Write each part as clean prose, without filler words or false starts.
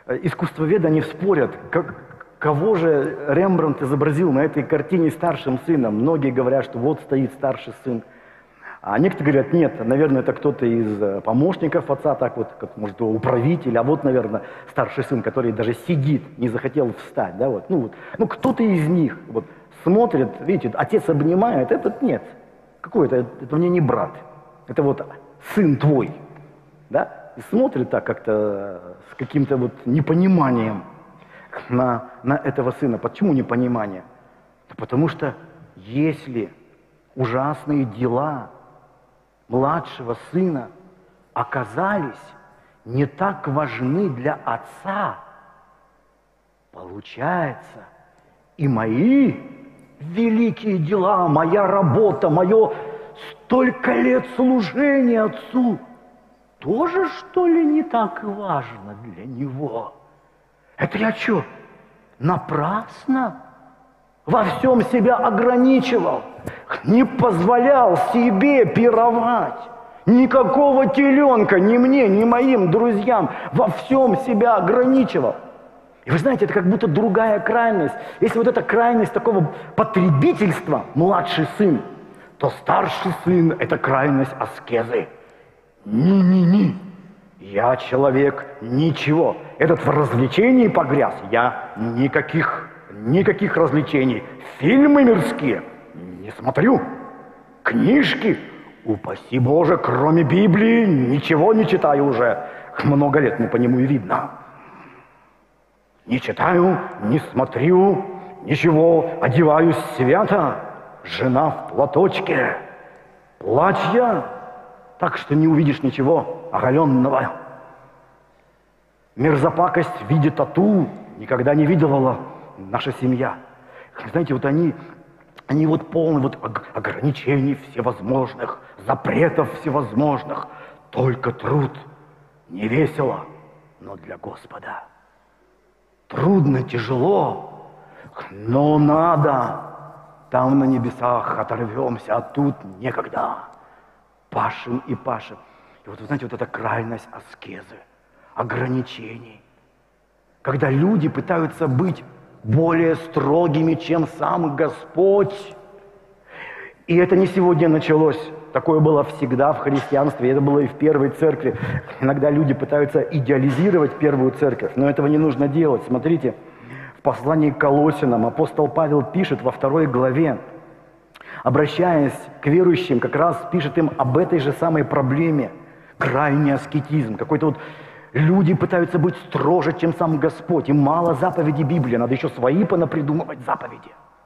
искусствоведы, они спорят, кого же Рембрандт изобразил на этой картине старшим сыном. Многие говорят, что вот стоит старший сын. А некоторые говорят, нет, наверное, это кто-то из помощников отца, так вот, как, может, управитель, а вот, наверное, старший сын, который даже сидит, не захотел встать, да, вот. Ну, кто-то из них вот смотрит, видите, отец обнимает, этот нет. Какой это мне не брат, это вот сын твой, да, и смотрит так как-то с каким-то вот непониманием на этого сына. Почему непонимание? Да потому что если ужасные дела младшего сына оказались не так важны для отца, получается, и мои великие дела, моя работа, мое столько лет служения отцу тоже, что ли, не так важно для него? Это я что, напрасно во всем себя ограничивал, не позволял себе пировать, никакого теленка ни мне, ни моим друзьям, во всем себя ограничивал? И вы знаете, это как будто другая крайность. Если вот эта крайность такого потребительства, младший сын, то старший сын – это крайность аскезы. Ни-ни-ни, я человек ничего. Этот в развлечении погряз, я никаких развлечений. Фильмы мирские не смотрю, книжки, упаси Боже, кроме Библии, ничего не читаю уже. Много лет мне по нему и видно. Не читаю, не смотрю, ничего, одеваюсь свято, жена в платочке, платья, так что не увидишь ничего оголенного. Мерзопакость в виде тату никогда не видела наша семья. Знаете, вот они вот полны вот ограничений всевозможных, запретов всевозможных. Только труд, не весело, но для Господа. Трудно, тяжело, но надо. Там на небесах оторвемся, а тут некогда. Пашем и пашем. И вот вы знаете, вот эта крайность аскезы, ограничений. Когда люди пытаются быть более строгими, чем сам Господь. И это не сегодня началось. Такое было всегда в христианстве, это было и в первой церкви. Иногда люди пытаются идеализировать первую церковь, но этого не нужно делать. Смотрите, в послании к Колоссянам апостол Павел пишет во 2 главе, обращаясь к верующим, как раз пишет им об этой же самой проблеме. Крайний аскетизм. Какой-то вот люди пытаются быть строже, чем сам Господь. Им мало заповедей Библии, надо еще свои понапридумывать заповеди.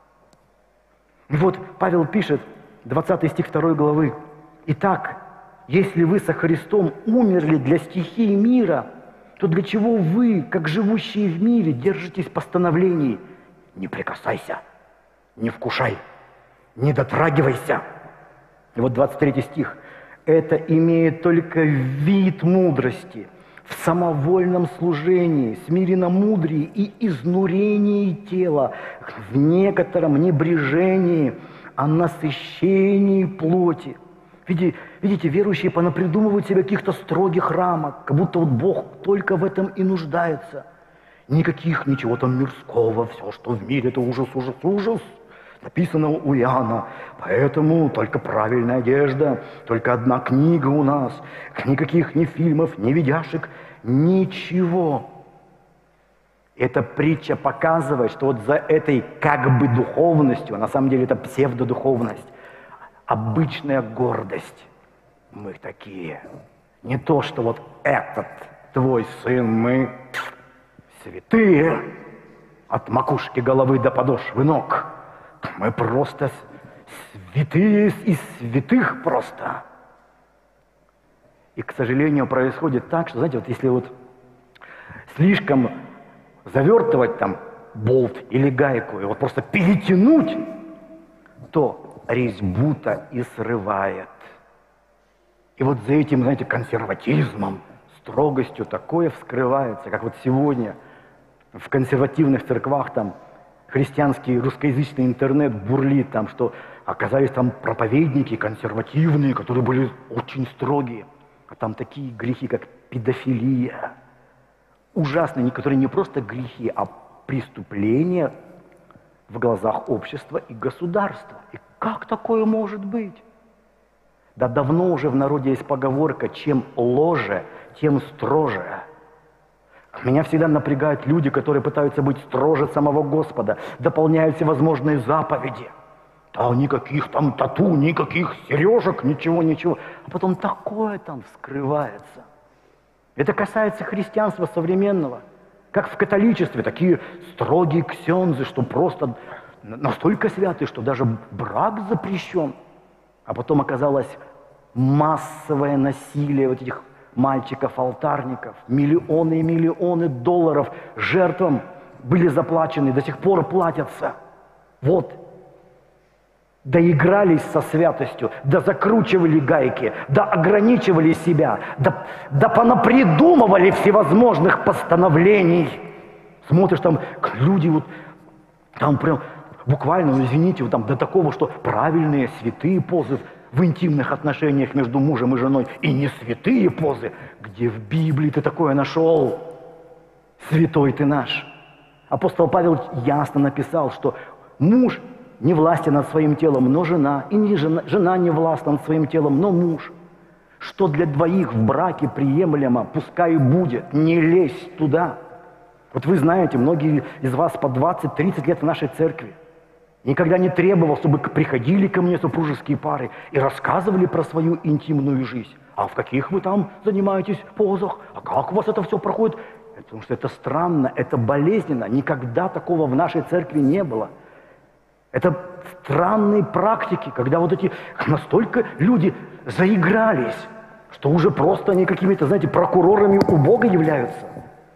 И вот Павел пишет, 20 стих 2 главы. «Итак, если вы со Христом умерли для стихий мира, то для чего вы, как живущие в мире, держитесь постановлений? Не прикасайся, не вкушай, не дотрагивайся». И вот 23 стих. «Это имеет только вид мудрости, в самовольном служении, смиренномудрии и изнурении тела, в некотором небрежении, о насыщении плоти». Видите, верующие понапридумывают себе каких-то строгих рамок, как будто вот Бог только в этом и нуждается. Ничего там мирского, все, что в мире, это ужас, ужас, ужас. Написано у Иоанна, поэтому только правильная одежда, только одна книга у нас, никаких ни фильмов, ни видяшек, ничего. Эта притча показывает, что вот за этой как бы духовностью, а на самом деле это псевдодуховность, обычная гордость. Мы такие. Не то, что вот этот твой сын, мы святые, от макушки головы до подошвы ног. Мы просто святые из святых просто. И, к сожалению, происходит так, что, знаете, вот если вот слишком завертывать там болт или гайку, и вот просто перетянуть, то резьбу-то и срывает. И вот за этим, знаете, консерватизмом, строгостью такое вскрывается, как вот сегодня в консервативных церквах там христианский русскоязычный интернет бурлит, там, что оказались там проповедники консервативные, которые были очень строгие. А там такие грехи, как педофилия, ужасные, которые не просто грехи, а преступления в глазах общества и государства. И как такое может быть? Да давно уже в народе есть поговорка: чем ложе, тем строже. Меня всегда напрягают люди, которые пытаются быть строже самого Господа, дополняют всевозможные заповеди. Да никаких там тату, никаких сережек, ничего. А потом такое там вскрывается. Это касается христианства современного. Как в католичестве, такие строгие ксензы, что просто настолько святые, что даже брак запрещен. А потом оказалось массовое насилие вот этих мальчиков-алтарников. Миллионы и миллионы долларов жертвам были заплачены, до сих пор платятся. Вот. Доигрались со святостью, да закручивали гайки, да ограничивали себя, да понапридумывали всевозможных постановлений. Смотришь, там люди вот, там прям буквально, извините, вот там до такого, что правильные святые позы в интимных отношениях между мужем и женой, и не святые позы. Где в Библии ты такое нашел? Святой ты наш. Апостол Павел ясно написал, что муж не властен над своим телом, но жена, и не жена не властна над своим телом, но муж. Что для двоих в браке приемлемо, пускай и будет, не лезь туда. Вот вы знаете, многие из вас по 20-30 лет в нашей церкви. Никогда не требовал, чтобы приходили ко мне супружеские пары и рассказывали про свою интимную жизнь. А в каких вы там занимаетесь позах? А как у вас это все проходит? Потому что это странно, это болезненно. Никогда такого в нашей церкви не было. Это странные практики, когда вот эти настолько люди заигрались, что уже просто они какими-то, знаете, прокурорами у Бога являются.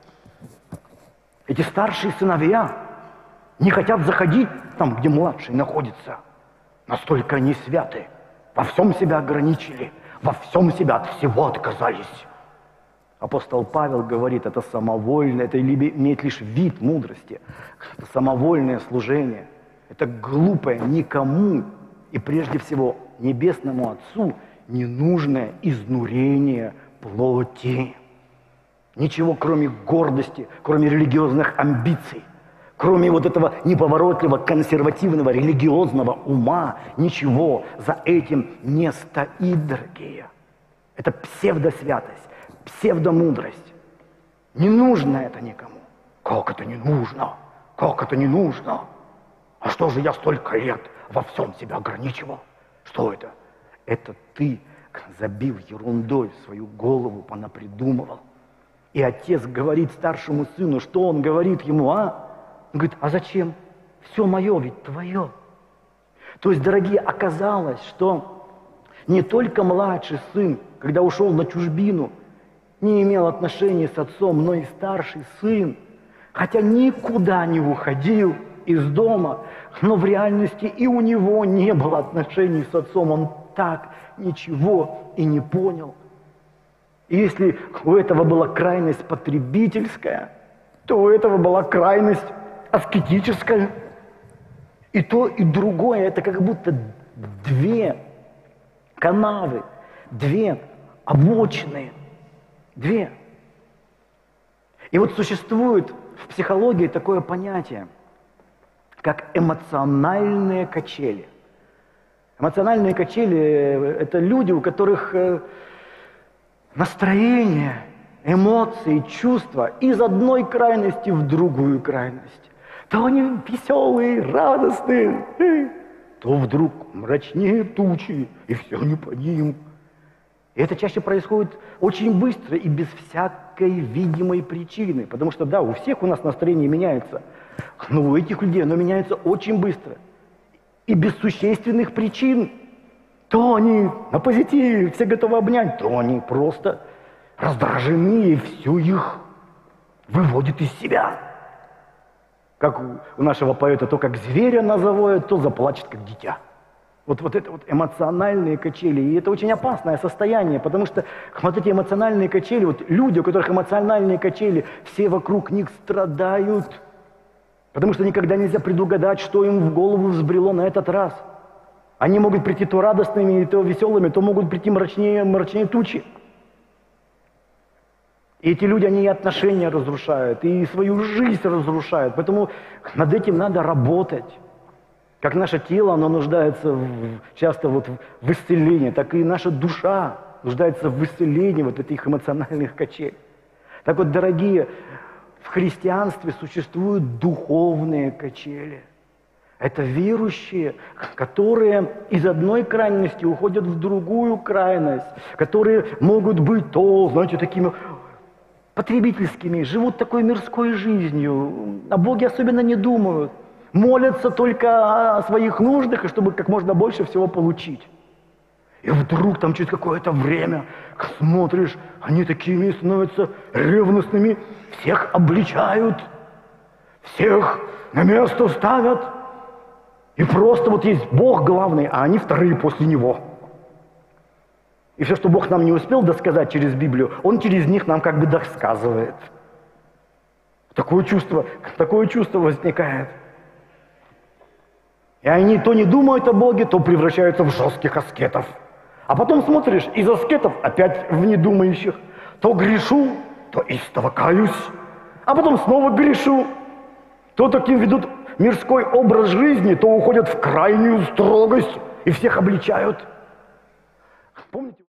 Эти старшие сыновья не хотят заходить там, где младший находится. Настолько они святы. Во всем себя ограничили, во всем себя от всего отказались. Апостол Павел говорит, это самовольное, это имеет лишь вид мудрости. Это самовольное служение. Это глупое, никому и прежде всего Небесному Отцу ненужное изнурение плоти. Ничего, кроме гордости, кроме религиозных амбиций, кроме вот этого неповоротливого, консервативного, религиозного ума, ничего за этим не стоит, дорогие. Это псевдосвятость, псевдомудрость. Не нужно это никому. Как это не нужно? Как это не нужно? А что же я столько лет во всем себя ограничивал? Что это? Это ты забил ерундой свою голову, понапридумывал. И отец говорит старшему сыну, что он говорит ему, Он говорит, а зачем? Все мое ведь твое. То есть, дорогие, оказалось, что не только младший сын, когда ушел на чужбину, не имел отношений с отцом, но и старший сын, хотя никуда не уходил из дома, но в реальности и у него не было отношений с отцом, он так ничего и не понял. И если у этого была крайность потребительская, то у этого была крайность аскетическая. И то, и другое, это как будто две канавы, две обочины, две. И вот существует в психологии такое понятие, как эмоциональные качели. Эмоциональные качели – это люди, у которых настроение, эмоции, чувства из одной крайности в другую крайность. То они веселые, радостные, то вдруг мрачнее тучи, и все не по ним. И это чаще происходит очень быстро и без всякой видимой причины. Потому что, да, у всех у нас настроение меняется, но у этих людей оно меняется очень быстро. И без существенных причин. То они на позитиве, все готовы обнять, то они просто раздражены, и все их выводит из себя. Как у нашего поэта, то как зверя назовут, то заплачет, как дитя. Вот это вот эмоциональные качели. И это очень опасное состояние, потому что вот эти эмоциональные качели, вот люди, у которых эмоциональные качели, все вокруг них страдают. Потому что никогда нельзя предугадать, что им в голову взбрело на этот раз. Они могут прийти то радостными, то веселыми, то могут прийти мрачнее тучи. И эти люди, они и отношения разрушают, и свою жизнь разрушают. Поэтому над этим надо работать. Как наше тело, оно нуждается часто в исцелении, так и наша душа нуждается в исцелении вот этих эмоциональных качелей. Так вот, дорогие, в христианстве существуют духовные качели. Это верующие, которые из одной крайности уходят в другую крайность, которые могут быть знаете, такими потребительскими, живут такой мирской жизнью, о Боге особенно не думают, молятся только о своих нуждах, и чтобы как можно больше всего получить. И вдруг там через какое-то время смотришь, они такими становятся ревностными, всех обличают, всех на место ставят. И просто вот есть Бог главный, а они вторые после Него. И все, что Бог нам не успел досказать через Библию, Он через них нам как бы досказывает. Такое чувство возникает. И они то не думают о Боге, то превращаются в жестких аскетов. А потом смотришь, из аскетов опять в недумающих. То грешу, то истово каюсь, а потом снова грешу. То таким ведут мирской образ жизни, то уходят в крайнюю строгость и всех обличают.